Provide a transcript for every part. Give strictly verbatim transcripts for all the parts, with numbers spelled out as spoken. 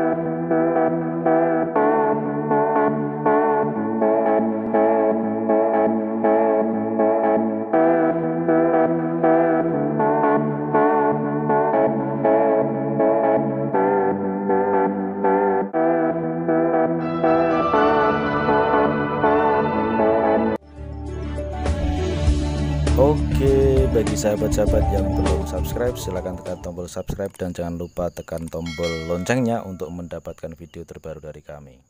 Oke, bagi sahabat-sahabat yang belum subscribe, silahkan tekan tombol subscribe dan jangan lupa tekan tombol loncengnya untuk mendapatkan video terbaru dari kami.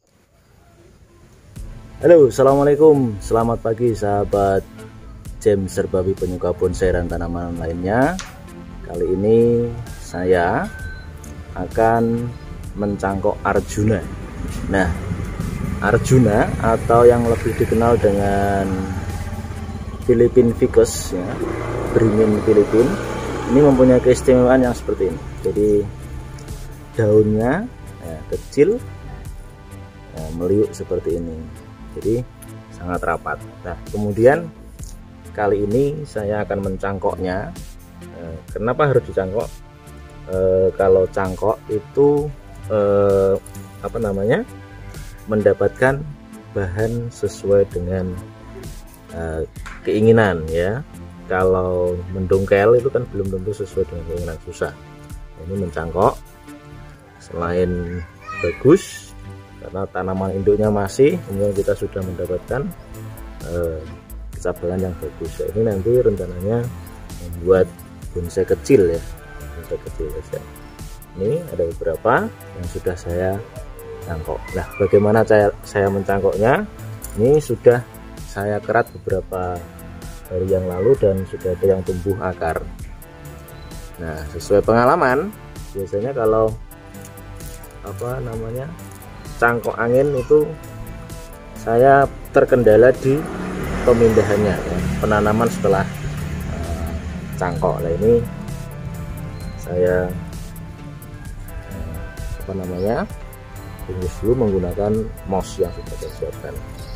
Halo, assalamualaikum, selamat pagi sahabat James Serbabi penyuka bonsai dan tanaman lainnya. Kali ini saya akan mencangkok Arjuna. Nah, Arjuna atau yang lebih dikenal dengan Philippine Ficus ya, beringin Filipin, ini mempunyai keistimewaan yang seperti ini. Jadi daunnya ya, kecil ya, meliuk seperti ini, jadi sangat rapat. Nah, kemudian kali ini saya akan mencangkoknya. eh, kenapa harus dicangkok? Eh, kalau cangkok itu eh, apa namanya, mendapatkan bahan sesuai dengan Uh, keinginan ya. Kalau mendongkel itu kan belum tentu sesuai dengan keinginan, susah. Ini mencangkok selain bagus karena tanaman induknya masih, kemudian kita sudah mendapatkan uh, kecabalan yang bagus ya. Ini nanti rencananya membuat bonsai kecil ya, bonsai kecil saja. Ini ada beberapa yang sudah saya cangkok. Nah, bagaimana saya saya mencangkoknya? Ini sudah saya kerat beberapa hari yang lalu dan sudah ada yang tumbuh akar. Nah, sesuai pengalaman, biasanya kalau apa namanya cangkok angin itu saya terkendala di pemindahannya ya, penanaman setelah uh, cangkok. Nah, ini saya uh, apa namanya bungkus dulu menggunakan moss yang sudah saya siapkan.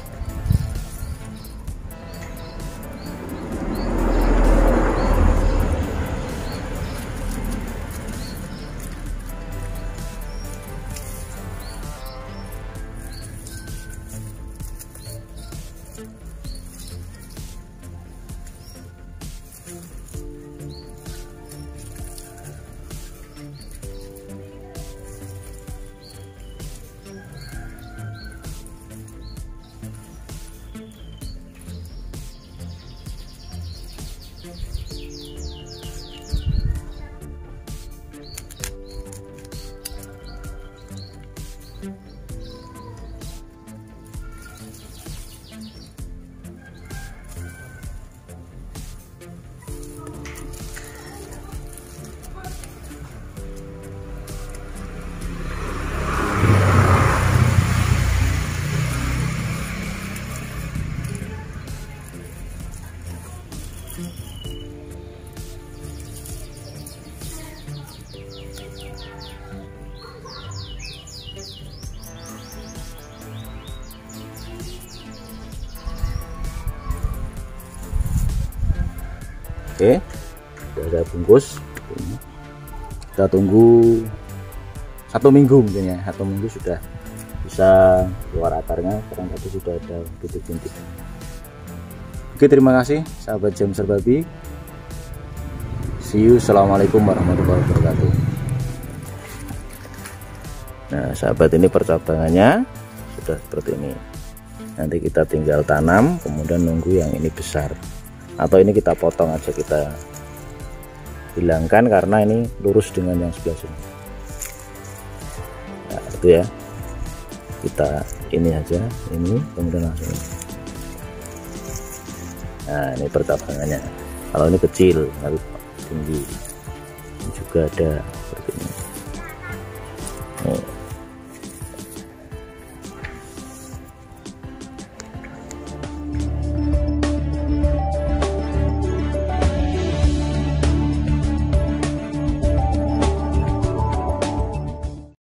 Oke, sudah saya bungkus. Kita tunggu satu minggu mungkin ya, satu minggu sudah bisa keluar akarnya. Sekarang tadi sudah ada bintik-bintik. Oke, terima kasih sahabat James Serbabi. See you, assalamualaikum warahmatullahi wabarakatuh. Nah, sahabat, ini percabangannya sudah seperti ini. Nanti kita tinggal tanam, kemudian nunggu yang ini besar. Atau ini kita potong aja, kita hilangkan karena ini lurus dengan yang sebelah sini. Nah, itu ya, kita ini aja, ini kemudian langsung ini. Nah, ini percabangannya. Kalau ini kecil tapi tinggi, ini juga ada seperti ini. Nih.